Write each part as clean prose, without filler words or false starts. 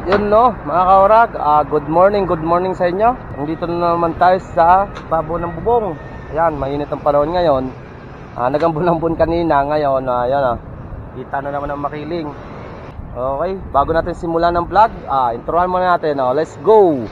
Yun no, mga kaurag, good morning sa inyo. Nandito na naman tayo sa babo ng bubong. Ayan, mainit ang panahon ngayon. Nagambon-ambon kanina, ngayon, ayan kita na naman ang makiling. Okay, bago natin simulan ng vlog, introhan muna natin, let's go!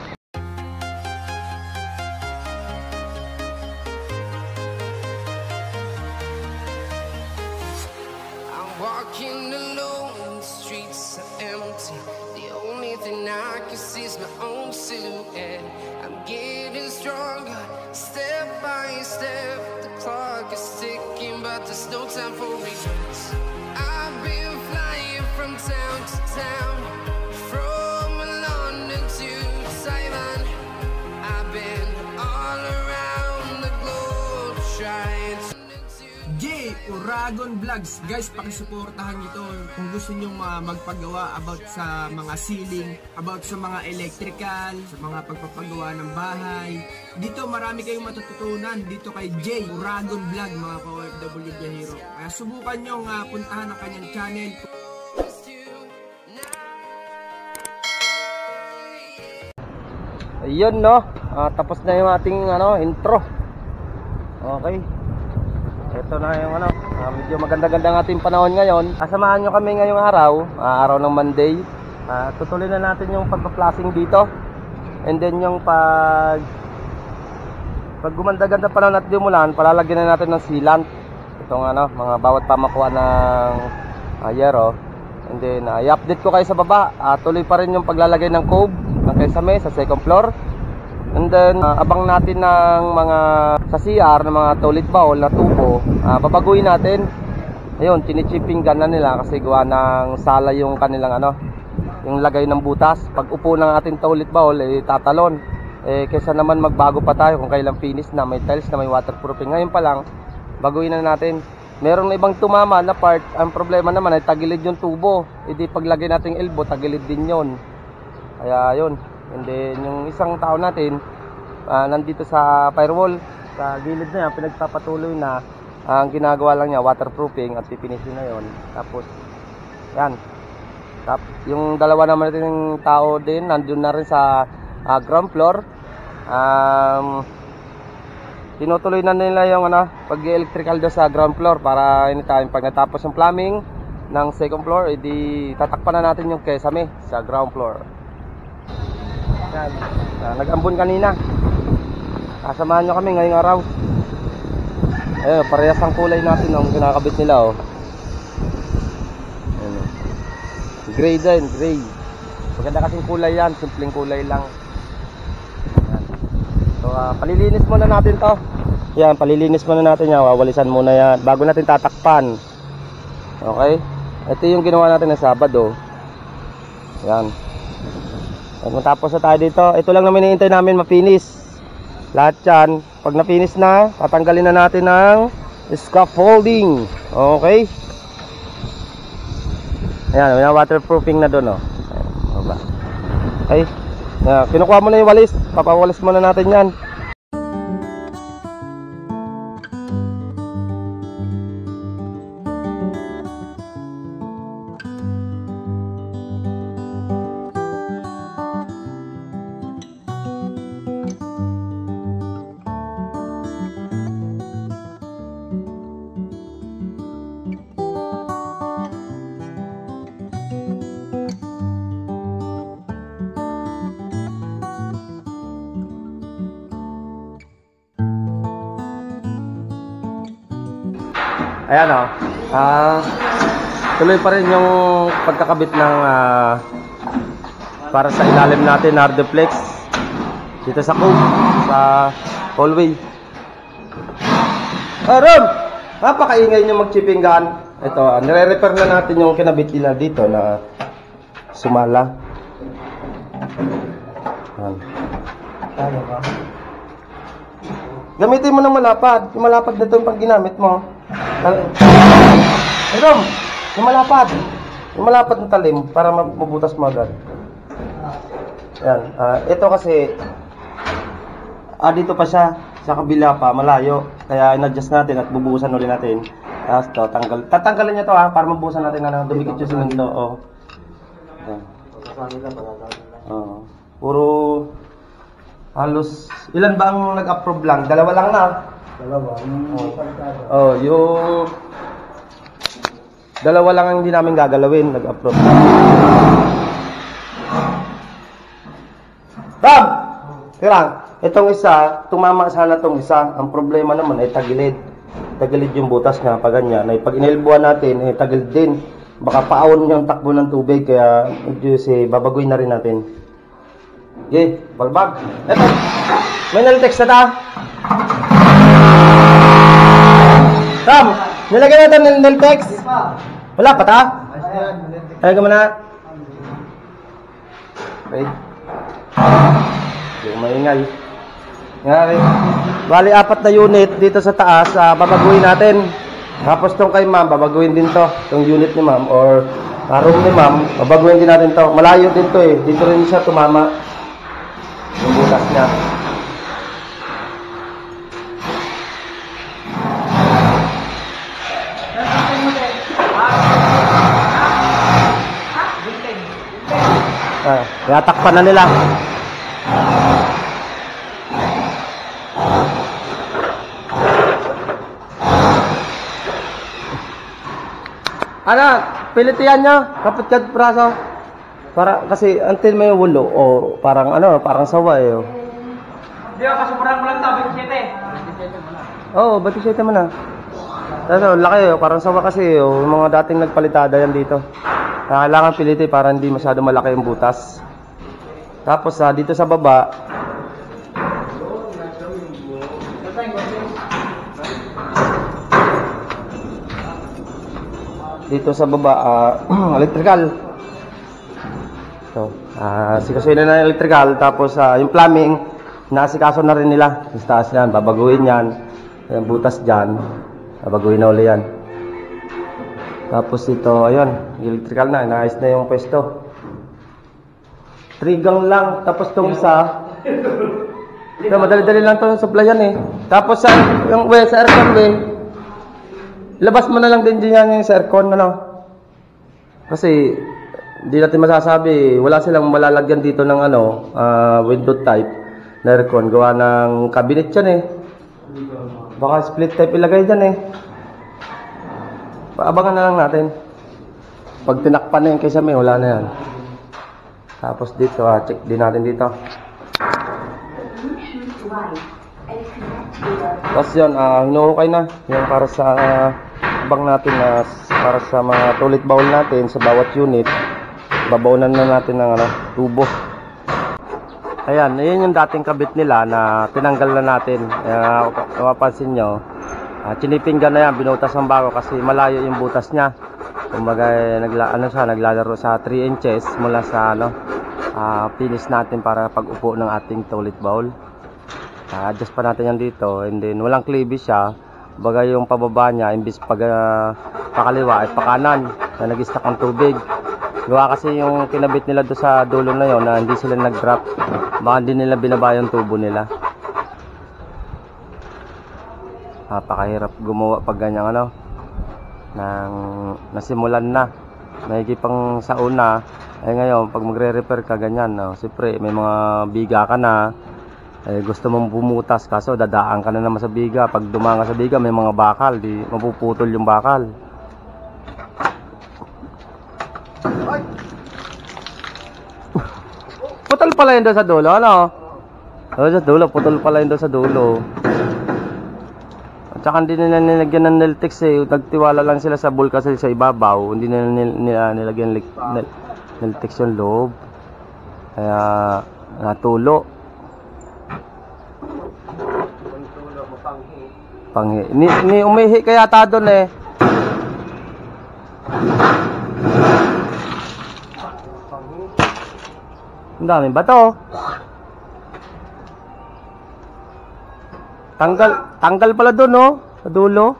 Walking alone, the streets are empty. The only thing I can see is my own silhouette. I'm getting stronger, step by step. The clock is ticking, but there's no time for regrets. I've been flying from town to town, from London to Taiwan. I've been all around the globe trying to J. Uragon Vlogs. Guys, pakisuportahan nyo to kung gusto nyo magpagawa about sa mga ceiling, about sa mga electrical, sa mga pagpapagawa ng bahay. Dito marami kayong matututunan dito kay J. Uragon Vlog, mga ka-OFW Biyahero. Kaya subukan nyo puntahan ang kanyang channel. Ayun no, tapos na yung ating intro. Okay. Ito na yung medyo maganda-ganda ng ating panahon ngayon. Samahan nyo kami ngayong araw, araw ng Monday. Tutuloy na natin yung pagpa-flashing dito. And then yung pag gumanda-ganda panahon at dimulan, palalagyan na natin ng sealant. Itong mga bawat pamakuha ng yero. And then i-update ko kayo sa baba. Tuloy pa rin yung paglalagay ng cove ng kesame sa second floor. And then abang natin ng mga sa CR ng mga toilet bowl na tubo, babaguhin natin. Ayun, chinichippinggan na nila kasi gawa ng sala yung kanilang yung lagay ng butas. Pag upo ng ating toilet bowl tatalon. Kaysa naman magbago pa tayo kung kailan finish na, may tiles na, may waterproofing. Ngayon pa lang baguhin na natin. Meron na ibang tumama na part. Ang problema naman ay tagilid yung tubo. Hindi paglagay nating elbow, tagilid din yon. Kaya yun. And then yung isang tao natin nandito sa firewall sa gilid na yan, pinagpapatuloy na. Ang ginagawa lang niya waterproofing at pipinisin na yon. Tapos yan, yung dalawa naman natin yung tao din nandun na rin sa ground floor. Tinutuloy na nila yung pag-electrical doon sa ground floor para anytime pag natapos yung plumbing ng second floor, edi tatakpan na natin yung kesame sa ground floor. Yan. Nag-ambon kanina. Samahan nyo kami ngayong araw. Ayun, parehas ang kulay natin ang kinakabit nila. Ayun. Gray din, gray. Maganda kasing kulay yan, simpleng kulay lang. Yan. So palilinis muna natin to. Yan, palilinis muna natin yan. Wawalisan muna yan bago natin tatakpan. Okay? Ito yung ginawa natin ng Sabado. Yan. At matapos na tayo dito, ito lang naman hinihintay namin mapinis. Lahat yan, pag napinis na, tatanggalin na natin ng scaffolding. Okay? Ayan, may waterproofing na doon. Okay? Kinukuha mo na yung walis, papawalis muna natin yan. Ayan tuloy pa rin yung pagkakabit ng para sa ilalim natin na hardplex dito sa cove, sa hallway. Ron! Napakaingay nyo mag-chippinggan. Ito, nire-repair na natin yung kinabit nila dito na sumala. Gamitin mo ng malapad. Yung malapad na ito yung pag ginamit mo. Rom, yung malapad ng talim para mabutas mo agad. Yan, ito kasi dito pa siya sa kabila pa, malayo. Kaya in-adjust natin at bubuhusan ulit natin. Tapos to, tatanggalin niya to para mabuhusan natin dumikit yung simento. Yan. Puro halos ilan ba ang nag-approve lang? Dalawa lang na. Yung dalawa lang ang hindi namin gagalawin, nag-approve. Bob! Tirang, itong isa, tumama sana itong isa. Ang problema naman ay tagilid. Tagilid yung butas niya, pag ganyan. Ay, pag inilbuan natin, ay tagilid din. Baka paawon yung takbo ng tubig, kaya medyo babaguhin na rin natin. Okay, balbag. Eto, may nalitex na ta. Sam, nilagyan natin ng nalitex. Wala pa ta? Ay, ka muna. Okay. Hindi ko maingay. Ngari. Bali, 4 na unit dito sa taas, babaguhin natin. Tapos tong kay ma'am, babaguhin din to. Tong unit ni ma'am or room ni ma'am, babaguhin din natin to. Malayo din to eh. Dito rin siya tumama. Yung butas niya. Kaya takpan na nila. Ano, pilitian nyo, kapit-kat praso. Para, kasi, until may wulo, o parang, parang sawa eh. Hindi ako, kasupuran mo lang ito, 27. Oo, 27 mo na. Tapos, laki parang sawa kasi, yung mga dating nagpalitada yan dito. Kailangan piliti para hindi masyado malaki yung butas. Tapos, dito sa baba, electrical. So, sikasuhin na ng electrical. Tapos, yung plumbing, naasikaso na rin nila. Yung taas yan, babaguhin yan. Yung butas dyan, babaguhin na uli yan. Tapos ito, ayun, electrical na, naayos na yung pwesto. 3 gang lang, tapos itong isa, madali-dali lang itong supplyan eh. Tapos sa aircon labas mo na lang din dyan yung sa aircon, Kasi, hindi natin masasabi, wala silang malalagyan dito ng window type na aircon. Gawa ng cabinet yan eh. Baka split type ilagay dyan eh. Paabangan na lang natin. Pag tinakpan na yun kaysa wala na yan. Tapos dito, check din natin dito. Tapos yun, hinuhukay na. Yung para sa abang natin para sa mga toilet bowl natin sa bawat unit. Babawnan na natin ng tubo. Ayan, yun yung dating kabit nila na tinanggal na natin. Kung mapansin nyo, chinipinggan na yan, binutas ng bago kasi malayo yung butas niya. Kumbaga, naglalaro sa 3 inches mula sa finish natin para pag-upo ng ating toilet bowl. Adjust pa natin yan dito, and then walang cleavage siya. Kumbaga yung pababa niya, imbis pakaliwa ay pakanan na nag-stack ang tubig. Gawa kasi yung kinabit nila doon sa dulo na yon na hindi sila nag-drop. Baka hindi nila binaba yung tubo nila. Napakahirap gumawa pag ganyan nasimulan na. Mahigi pang sa una. Ngayon, pag magre-repair ka ganyan, siyempre may mga biga ka na. Gusto mong bumutas kaso dadaan ka na naman sa biga. Pag dumanga sa biga may mga bakal, di mapuputol yung bakal. Putol pala yun doon sa dulo, sa dulo, putol pala yun doon sa dulo. At saka hindi nila nilagyan ng Neltex eh. Nagtiwala lang sila sa Bulkasil sa ibabaw. Hindi nila nilagyan Neltex yung loob. Kaya natulo. Panghi. Ni umihi kaya ta doon eh. Ang daming bato. Tanggal pala doon, sa dulo.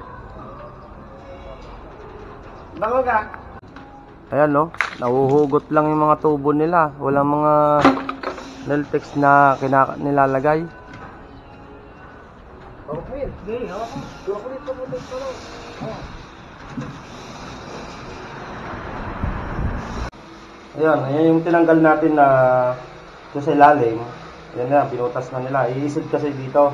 Bango ka. Ayan, nahuhugot lang yung mga tubo nila. Walang mga Neltex na nilalagay. Ayan yung tinanggal natin na doon sa ilalim. Ayan na, pinutas na nila. Iisid kasi dito.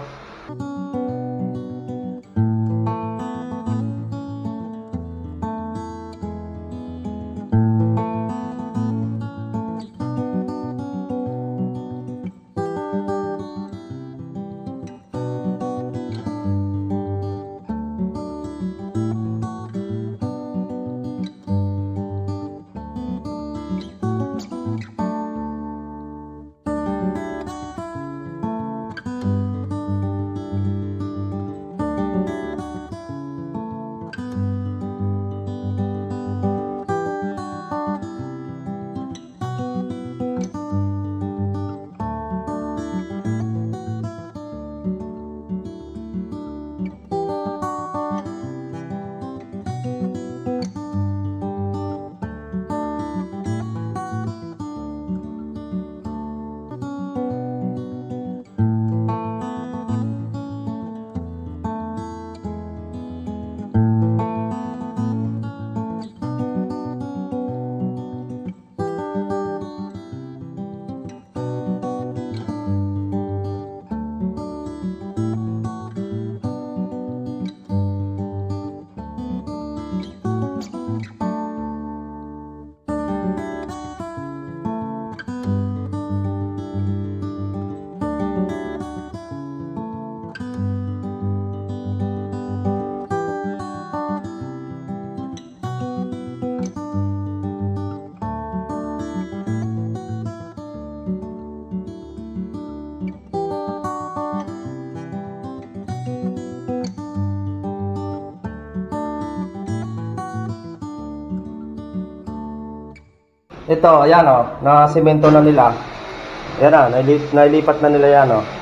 Ito, ayan o, na semento na nila. Ayan na, nailipat na nila yan o.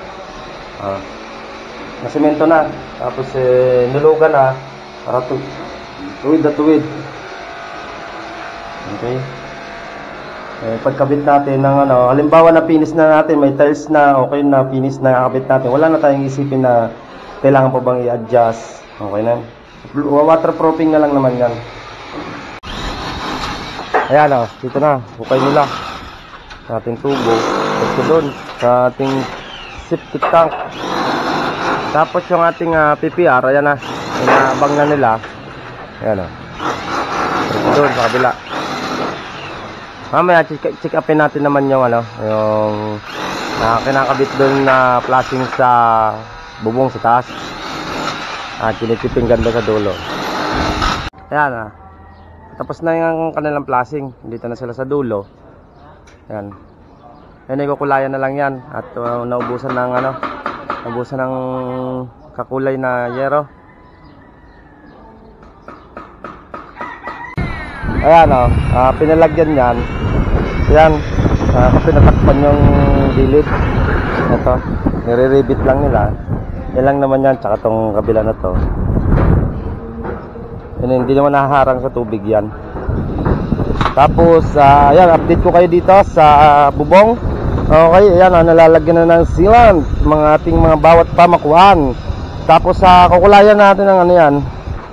Na semento na. Tapos nilugan na para tuwid na tuwid. Okay. Pagkabit natin ng ano, halimbawa na finish na natin, may tiles na, okay na, finish na kakabit natin. Wala na tayong isipin na kailangan pa bang i-adjust. Okay na. Waterproofing na lang naman yan. Ayan o, dito na, bukay nila sa ating tubo. Ito doon, sa ating septic tank. Tapos yung ating PPR, ayan na, inaabang na nila. Ayan o. Ito doon, sa kabila. Mamaya, check upin natin naman yung ano, yung kinakabit doon na flashing sa bubong sa taas. At kinitiping ganda sa dulo. Ayan na. Tapos na yung kanilang flashing. Dito na sila sa dulo. Ayan. Ayan, ikukulayan na lang yan. At naubusan ng ano, naubusan ng kakulay na yero. Ayan o, pinalagyan yan. Ayan, pinatakpan yung gilid. Ito, nire-rebit lang nila. Yan lang naman yan, tsaka tong kabila na to. Hindi naman nahaharang sa tubig yan. Tapos ayan, update ko kayo dito sa bubong. Okay, ayan, nalalagyan na ng sealant mga ating mga bawat pamakuan. Tapos kukulayan natin ng ano yan,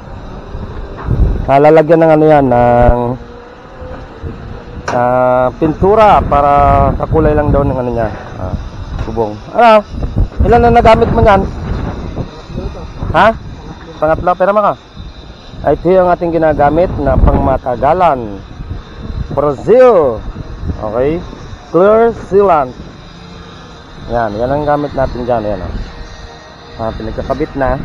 lalagyan ng ano yan, ng pintura para kakulay lang daw ng ano niya, bubong. Ano, ilan na nagamit mo yan? Ha? Pangatlo, pera maka. Ito yung ating ginagamit na pangmatagalan. Brazil. Okay. Clear sealant. Yan ang gamit natin dyan. Yan o. Pinagkakabit na.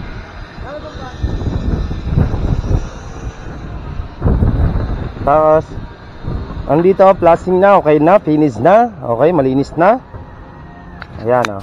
Tapos andito, flashing na. Okay na, finish na. Okay, malinis na. Ayan o.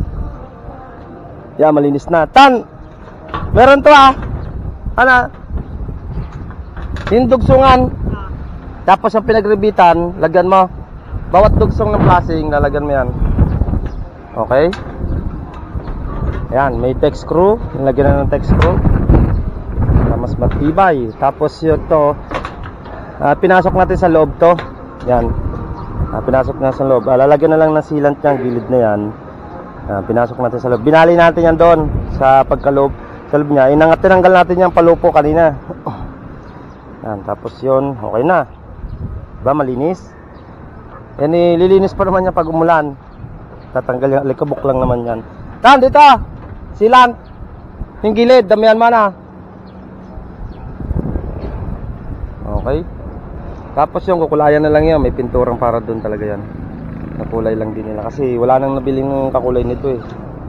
Yan, malinis na. Tan! Meron to ano? Yung dugsungan. Tapos ang pinagrebitan, lagyan mo. Bawat dugsong ng flashing, lalagyan mo yan. Okay? Ayan, may text screw. Lagyan na ng text screw para mas matibay. Tapos yun to, pinasok natin sa loob to. Yan. Pinasok na sa loob. Lalagyan na lang ng sealant niya, gilid na yan. Pinasok natin sa loob. Binali natin yan doon sa pagkaloob. Sa loob niya, tinanggal natin yung palupo kanina. Yan, tapos yun, okay na. Ba, malinis? Yan lilinis pa naman yan pag umulan. Tatanggal yung alikabok lang naman yan. Tan, dito! Silan! Yung gilid, damihan mo na. Okay. Tapos yung kukulayan na lang yan. May pinturang para doon talaga yan. Nakulay lang din nila. Kasi wala nang nabiling kakulay nito eh.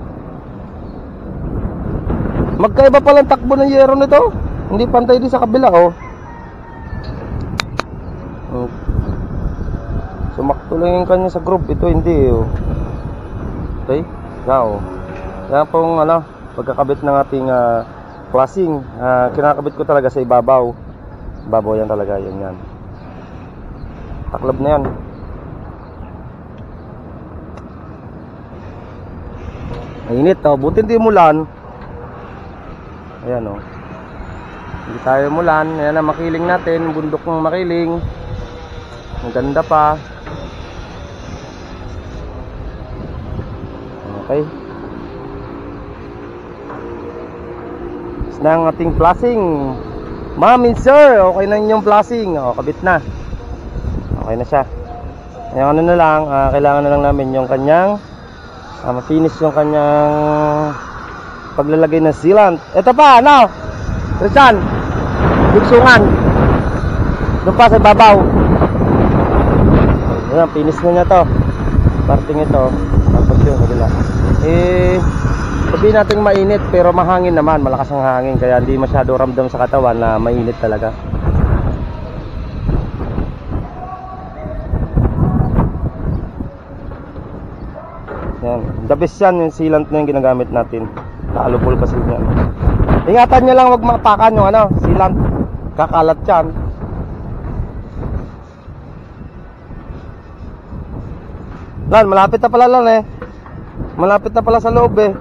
Magkaiba palang takbo ng yero nito. Hindi pantay din sa kabila oh. Sumakto lang yung kanya sa group. Ito hindi oh. Okay. Now, yan pong pagkakabit ng ating flashing. Kinakabit ko talaga sa ibabaw. Ibabaw yan talaga. Yan. Taklob na yan. Mainit oh. Buti hindi umulan. Ayan oh. Hindi tayo umulan. Ayan na, makiling natin. Bundok ng makiling. Ang ganda pa. Okay. Tapos na ang ating flashing. Ma'am and sir, okay na yung flashing. O, kabit na. Okay na siya. Ngayon na lang, kailangan na lang namin yung kanyang ma-finish yung kanyang paglalagay ng sealant. Ito pa, Christian, buksungan. Doon pa sa babaw. Ayan, finish na niya to. Parting ito. Tapos yung kabila. Sabihin natin mainit pero mahangin naman. Malakas ang hangin kaya hindi masyado ramdam sa katawan na mainit talaga. Yan. The best yan yung sealant na yung ginagamit natin. Kaalupol kasi yan. Ingatan nyo lang wag maapakan yung sealant. Kakalat yan. Lan, malapit na pala lang eh. Malapit na pala sa loob eh.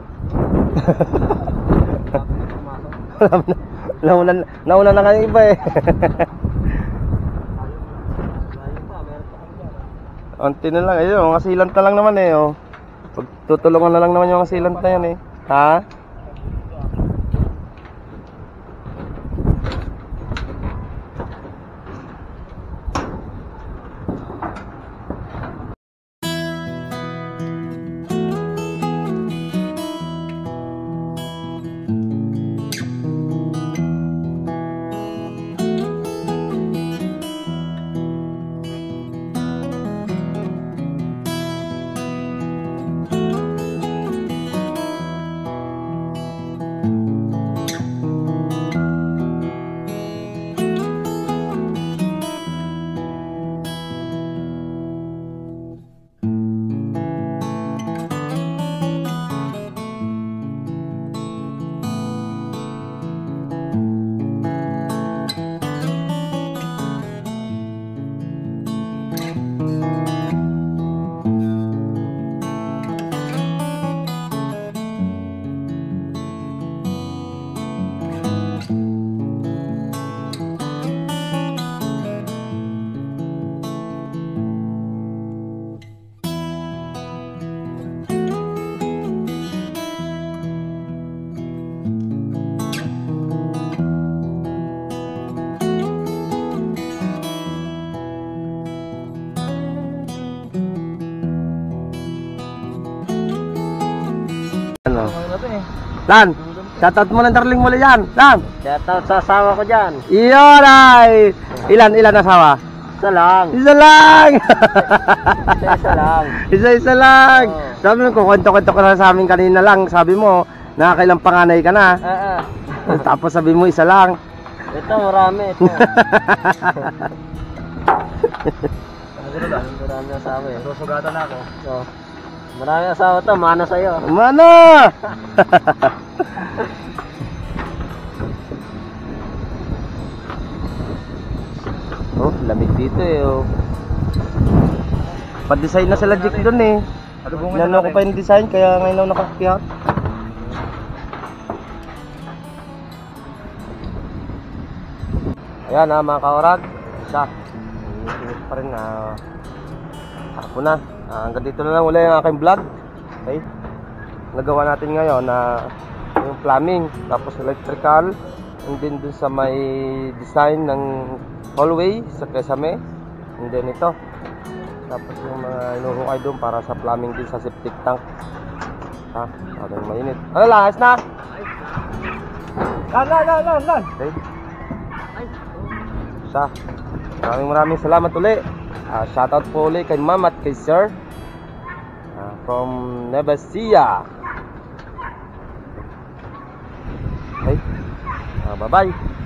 Nauna na kayo iba eh. Unti na lang, ayun, mga sealant na lang naman eh oh. Pagtutulungan na lang naman yung mga sealant na yan eh. Ha? Lan, shoutout mo ng darling mo yan. Lan, Shoutout sa asawa ko dyan. iyon ay. Ilan asawa? Isa lang. Isa lang. Isa lang. Isa lang. Oo. Sabi mo, kukwento-kwento ko na sa amin kanina lang. Sabi mo, nakakailang panganay ka na. Tapos sabi mo, isa lang. Ito, marami. Ito. Marami asawa eh. Susugatan ako. Oh. Marami asawa to, mano sa'yo. Mana? Oh, lamig dito eh oh. Pa-design na sila Jake doon eh. Nano ko pa yung design kaya ngayon lang nakakiyat. Ayan mga kaorag. Isa. Init pa rin hapon na. Hanggang dito na lang uli ang aking vlog. Okay. Nagawa natin ngayon na yung plumbing, tapos electrical, and then dun sa may design ng hallway sa Kesame, And then ito. Tapos yung mga inuhukay doon para sa plumbing din sa septic tank. Ha? Maraming mainit. Ano lang? Ayos na? Lan. Okay. Siya. Maraming salamat uli. Shoutout po uli kay ma'am at kay sir. From Nevesia. Okay. Bye-bye.